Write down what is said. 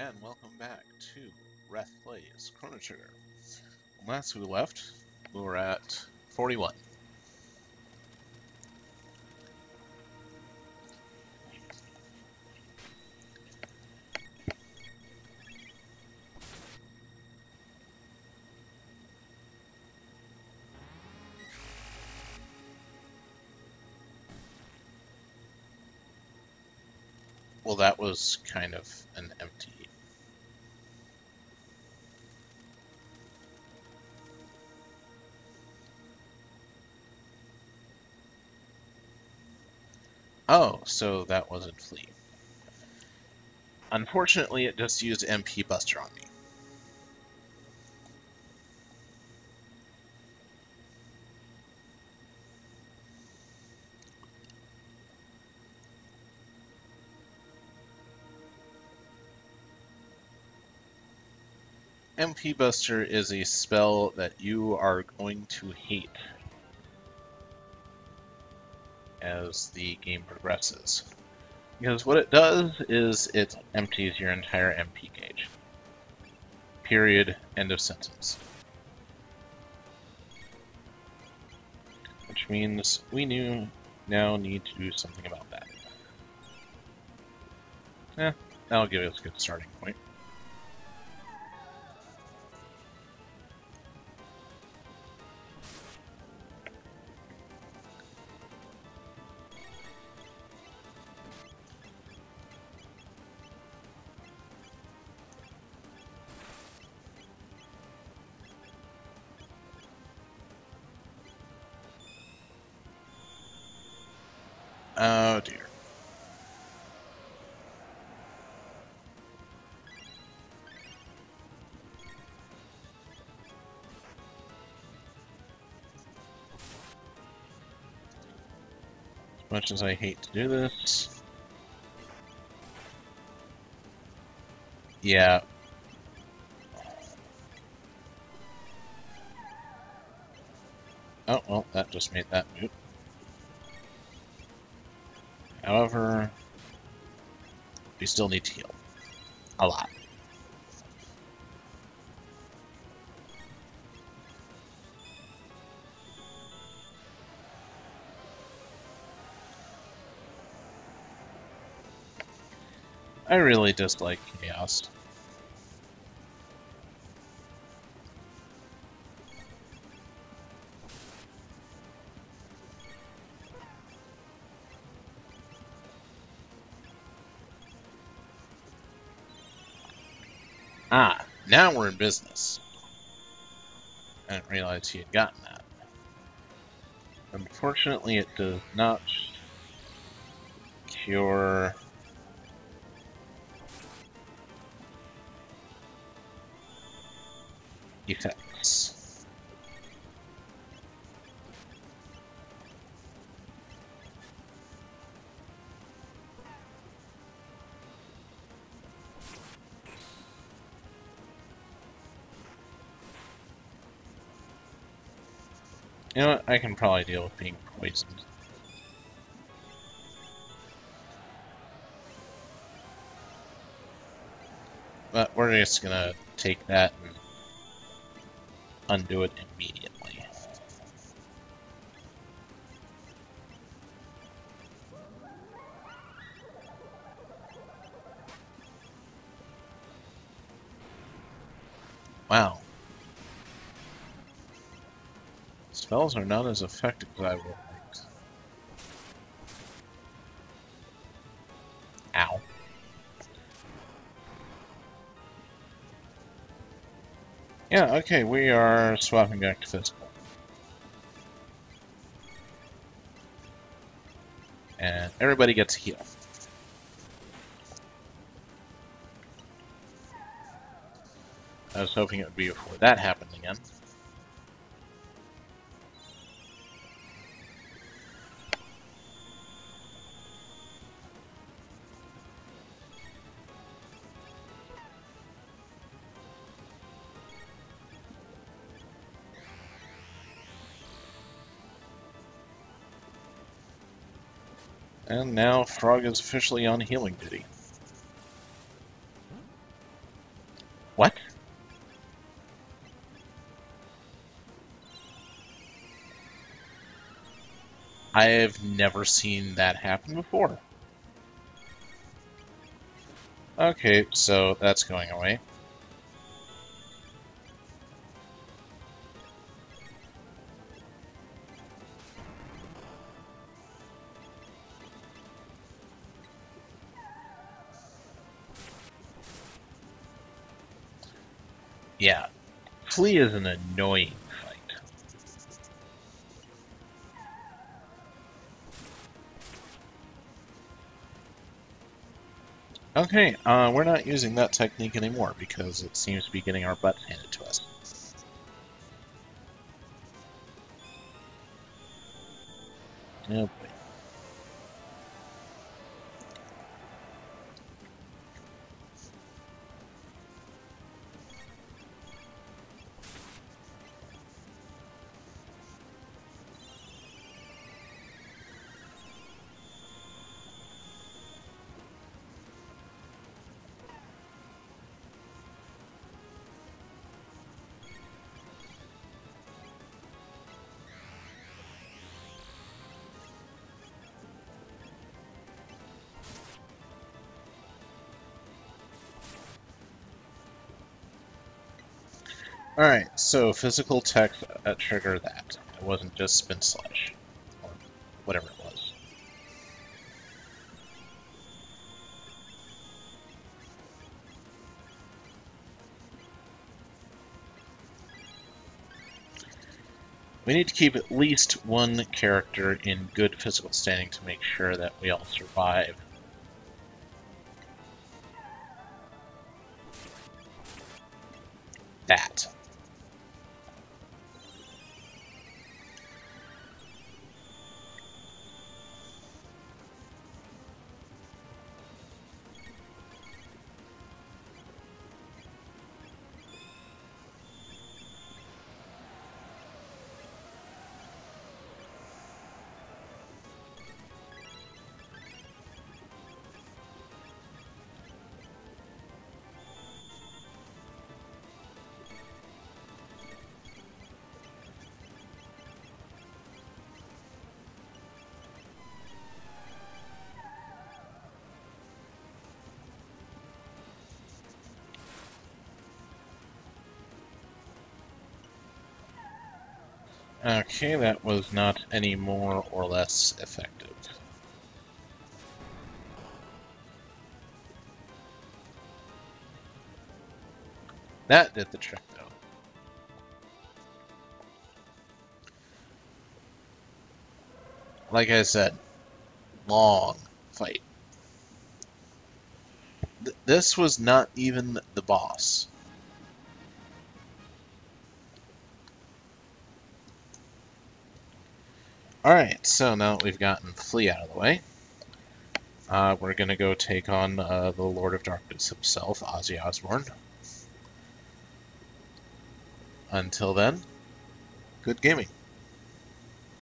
and welcome back to RethEldirood's Chrono Trigger. Last we left, we were at 41. Well, that was kind of an empty. Oh, so that wasn't Flea. Unfortunately, it just used MP Buster on me. MP Buster is a spell that you are going to hate as the game progresses. Because what it does is it empties your entire MP gauge. Period. End of sentence. Which means we now need to do something about that. That'll give us a good starting point. Oh dear. As much as I hate to do this. Yeah. Oh, well, that just made that moot. However, we still need to heal. A lot. I really dislike chaos. Ah, now we're in business. I didn't realize he had gotten that. Unfortunately, it does not cure effects. You know what? I can probably deal with being poisoned. But we're just gonna take that and undo it immediately. Wow. Spells are not as effective as I would have liked. Ow. Yeah, okay, we are swapping back to physical. And everybody gets a heal. I was hoping it would be before that happened again. And now Frog is officially on healing duty. I've never seen that happen before. Okay, so that's going away. Yeah, Flea is an annoying fight. Okay, we're not using that technique anymore because it seems to be getting our butts handed to us. Oh boy. Alright, so physical tech trigger that. It wasn't just spin slash. Or whatever it was. We need to keep at least one character in good physical standing to make sure that we all survive. That. Okay, that was not any more or less effective. That did the trick, though. Like I said, long fight. This was not even the boss. Alright, so now that we've gotten Flea out of the way, we're gonna go take on the Lord of Darkness himself, Ozzy Osbourne. Until then, good gaming.